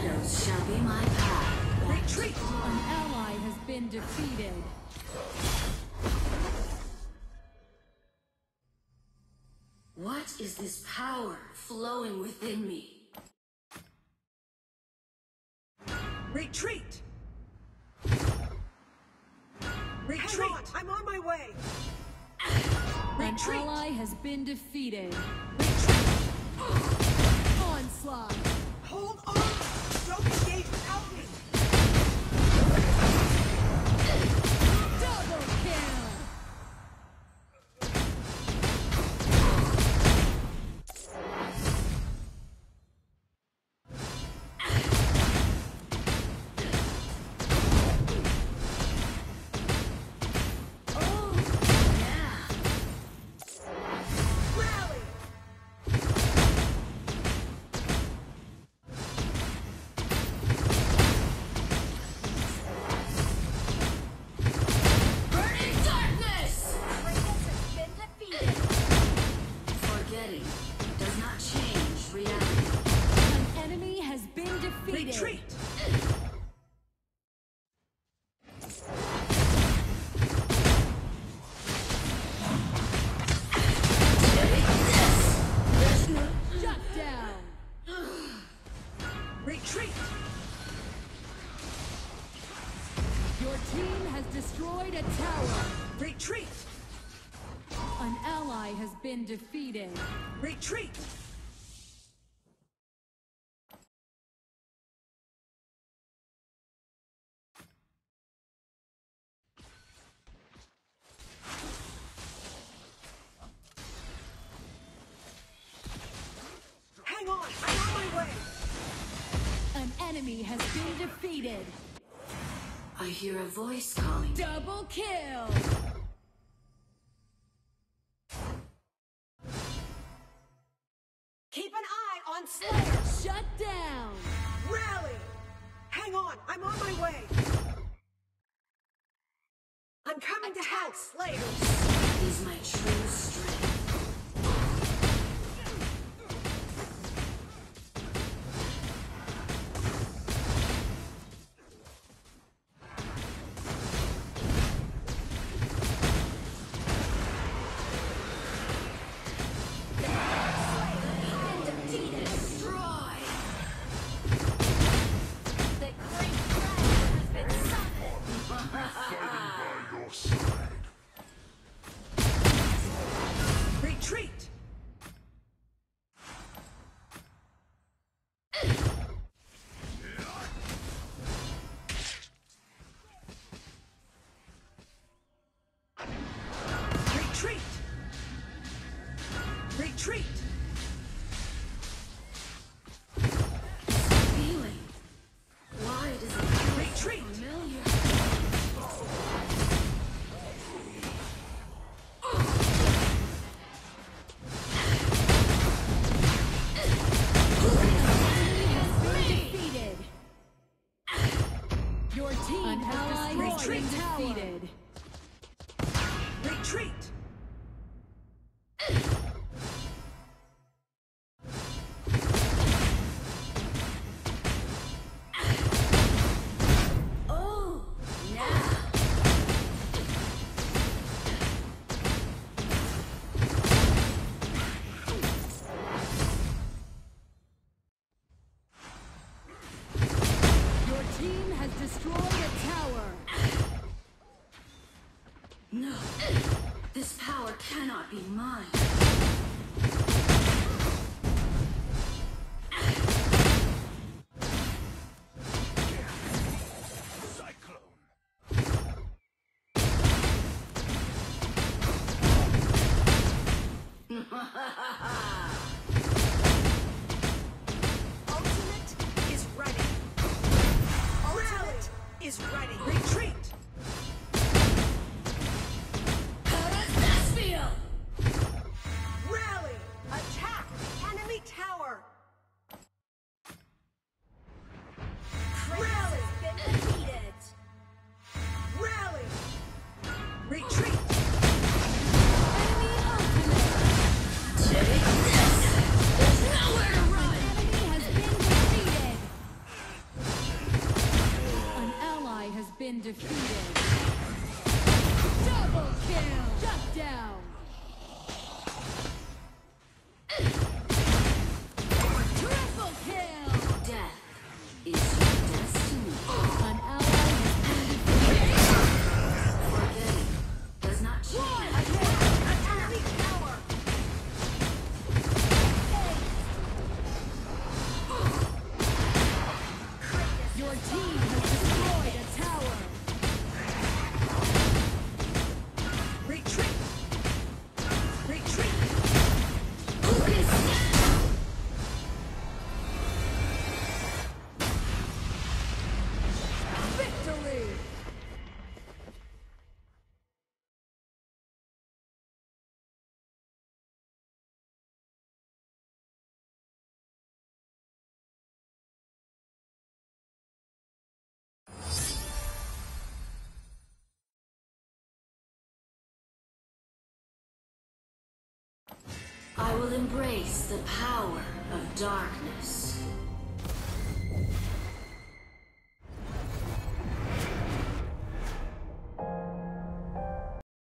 shadows shall be my path. Retreat! An ally has been defeated. What is this power flowing within me? Retreat! Retreat! I'm on my way! An Retreat! ally has been defeated. Retreat! Onslaught! Hold on! Don't engage without me! Double kill! Rally! Burning darkness! Kratos has been defeated. Forgetting does not change reality. An enemy has been defeated. Retreat! Shut down! Retreat! Your team has destroyed a tower. Retreat! An ally has been defeated. Retreat! Hang on! I'm on my way! An enemy has been defeated. I hear a voice calling. Double kill! Keep an eye on Slayer! Shut down! Rally! Hang on! I'm on my way! I'm coming to help! Slayer! Is my true strength. Destroy! The great dragon has been summoned. Retreat! Retreat! Retreat! Feeling. Why does it feel Retreat! familiar? Defeated. Your team has been defeated. Retreat! Oh, now. Your team has destroyed a tower. No. This power cannot be mine. Ultimate is ready! Ultimate is ready! Retreat! How does this feel? Rally! Attack the enemy tower! Kratos has been defeated. Rally! Retreat! Enemy ultimate. Take this! There's nowhere to run! Enemy has been defeated. I will embrace the power of darkness.